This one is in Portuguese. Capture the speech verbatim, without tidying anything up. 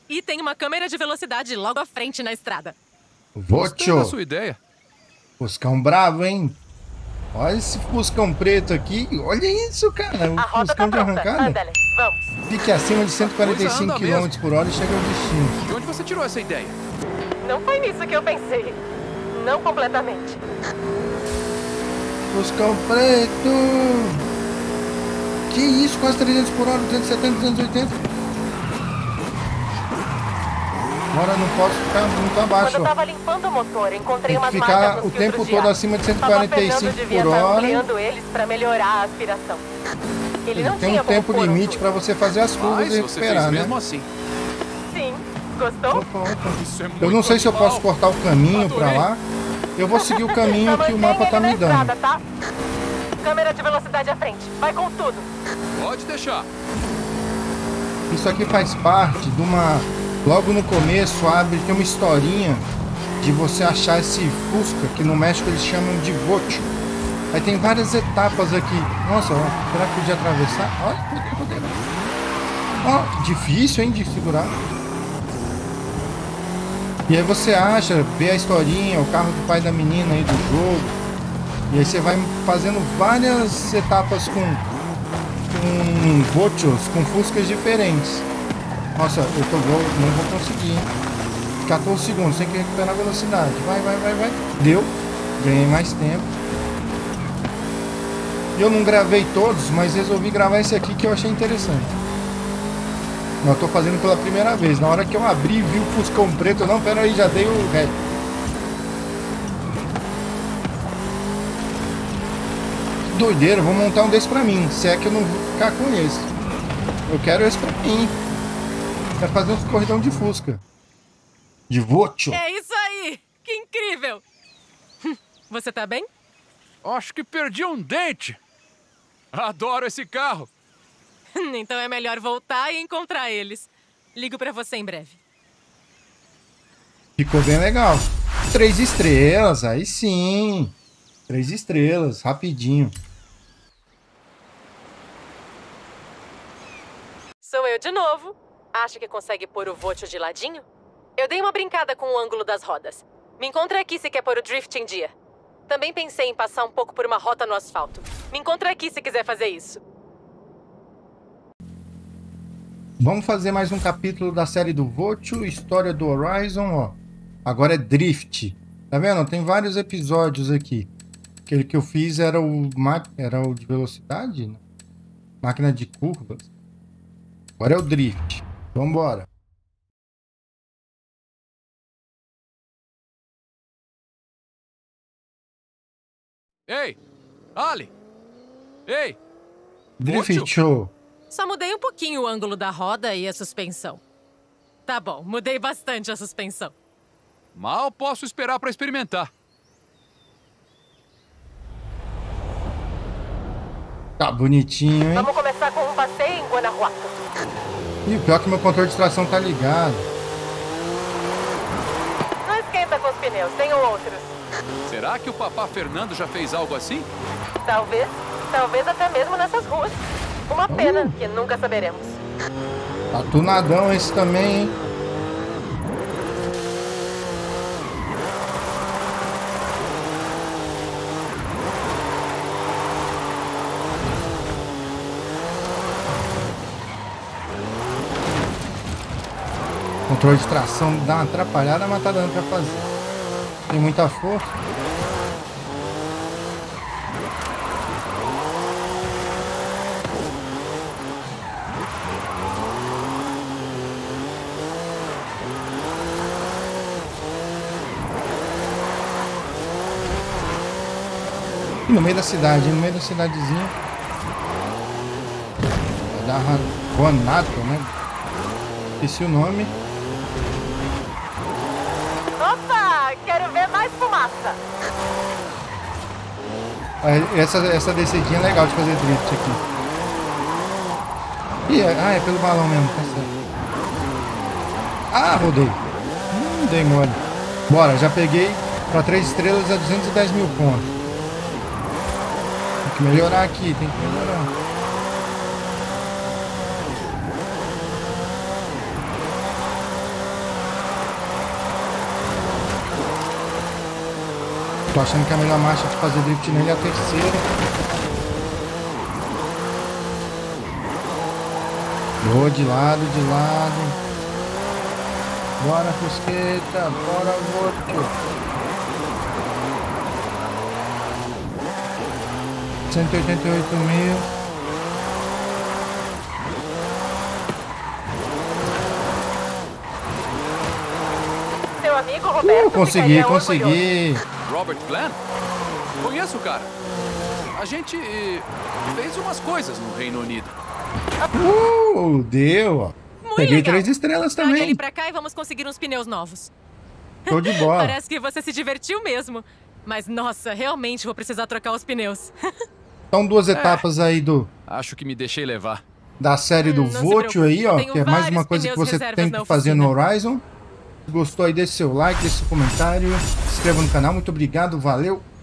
E tem uma câmera de velocidade logo à frente na estrada. Gostei da Vocho. sua ideia. Fuscão bravo, hein? Olha esse Fuscão preto aqui. Olha isso, cara. O A rota Fuscão tá de pronta. arrancada. Andale, vamos. Fique acima de cento e quarenta e A coisa cinco anda quilômetros por hora e chega ao destino. De onde você tirou essa ideia? Não foi nisso que eu pensei. Não completamente. Fuscão preto. Que isso? Quase trezentos por hora, duzentos e setenta, duzentos e oitenta. Agora não posso ficar muito abaixo. Quando eu tava limpando o motor, encontrei Tem que umas ficar marcas nos o tempo filtros de todo ar. acima de cento e Papa quarenta e Fernando cinco devia por estar hora. ampliando eles pra melhorar a aspiração. Ele não Tem tinha um como tempo pôr um limite tudo. para você fazer as curvas Mas e você recuperar, fez né? mesmo assim. Sim. Gostou? Opa, opa. Isso é Eu muito não sei se eu animal. posso cortar o caminho para Adorei. lá. Eu vou seguir o caminho Só que o mantém mapa tá ele na me dando. estrada, tá? Câmera de velocidade à frente. Vai com tudo. Pode deixar. Isso aqui faz parte de uma... Logo no começo abre, tem uma historinha de você achar esse Fusca, que no México eles chamam de Vocho. Aí tem várias etapas aqui. Nossa, ó, será que podia atravessar? Olha, poder, poder. Ó, difícil, hein, de segurar. E aí você acha, vê a historinha, o carro do pai da menina aí do jogo. E aí você vai fazendo várias etapas com, com Vochos, com Fuscas diferentes. Nossa, eu tô, vou, não vou conseguir, hein? quatorze segundos, tem que recuperar a velocidade. Vai, vai, vai, vai. Deu. Ganhei mais tempo. Eu não gravei todos, mas resolvi gravar esse aqui que eu achei interessante. Eu tô fazendo pela primeira vez. Na hora que eu abri e vi o Fuscão preto, eu, não, pera aí, já dei o ré. Que doideira, vou montar um desse pra mim. Se é que eu não vou ficar com esse. Eu quero esse pra mim. Quero fazer uns corridão de Fusca. De Vocho. É isso aí! Que incrível! Você tá bem? Acho que perdi um dente. Adoro esse carro. Então é melhor voltar e encontrar eles. Ligo pra você em breve. Ficou bem legal. Três estrelas, aí sim. Três estrelas, rapidinho. Sou eu de novo. Acha que consegue pôr o Vocho de ladinho? Eu dei uma brincada com o ângulo das rodas. Me encontra aqui se quer pôr o drift em dia. Também pensei em passar um pouco por uma rota no asfalto. Me encontra aqui se quiser fazer isso. Vamos fazer mais um capítulo da série do Vocho, história do Horizon, ó. Agora é Drift. Tá vendo? Tem vários episódios aqui. Aquele que eu fiz era o, era o de velocidade, né? Máquina de curvas. Agora é o Drift. Vambora. Ei, Ali. Ei. Drift Vocho. Show. Só mudei um pouquinho o ângulo da roda e a suspensão. Tá bom, mudei bastante a suspensão. Mal posso esperar para experimentar. Tá bonitinho, hein? Vamos começar com um passeio em Guanajuato. E o pior é que meu controle de tração tá ligado. Não esquenta com os pneus, tenho outros. Será que o Papá Fernando já fez algo assim? Talvez, talvez até mesmo nessas ruas. Uma pena que nunca saberemos. Tá tunadão esse também, hein? Controle de tração dá uma atrapalhada, mas tá dando pra fazer. Tem muita força. E no meio da cidade, no meio da cidadezinha. Vai dar Guanato, né? Esqueci o nome. Opa, quero ver mais fumaça. Essa, essa descidinha é legal de fazer drift aqui. Ih, é, ah, é pelo balão mesmo, tá certo. Ah, rodei. Hum, dei mole. Bora, já peguei para três estrelas a duzentos e dez mil pontos. Tem que melhorar aqui, tem que melhorar. Tô achando que a melhor marcha de fazer drift nele é a terceira. Vou de lado, de lado. Bora, Fusqueta. Bora, Voto. cento e oitenta e oito mil. Seu amigo Roberto Uh, consegui, ficaria consegui. Robert Glenn? Conheço o cara. A gente eh, fez umas coisas no Reino Unido. Uh, deu, ó. Muito Peguei legal. três estrelas Traga também. ele pra cá e vamos conseguir uns pneus novos. Show de bola. Parece que você se divertiu mesmo. Mas, nossa, realmente vou precisar trocar os pneus. Então, duas etapas aí do, Acho que me deixei levar. da série do Hum, não se Voto preocupe, aí, eu ó. tenho Que é mais vários uma coisa que pneus você reservas tem na que fazer no oficina. Horizon. Se gostou aí, deixe seu like, deixe seu comentário. Se inscreva no canal. Muito obrigado, valeu.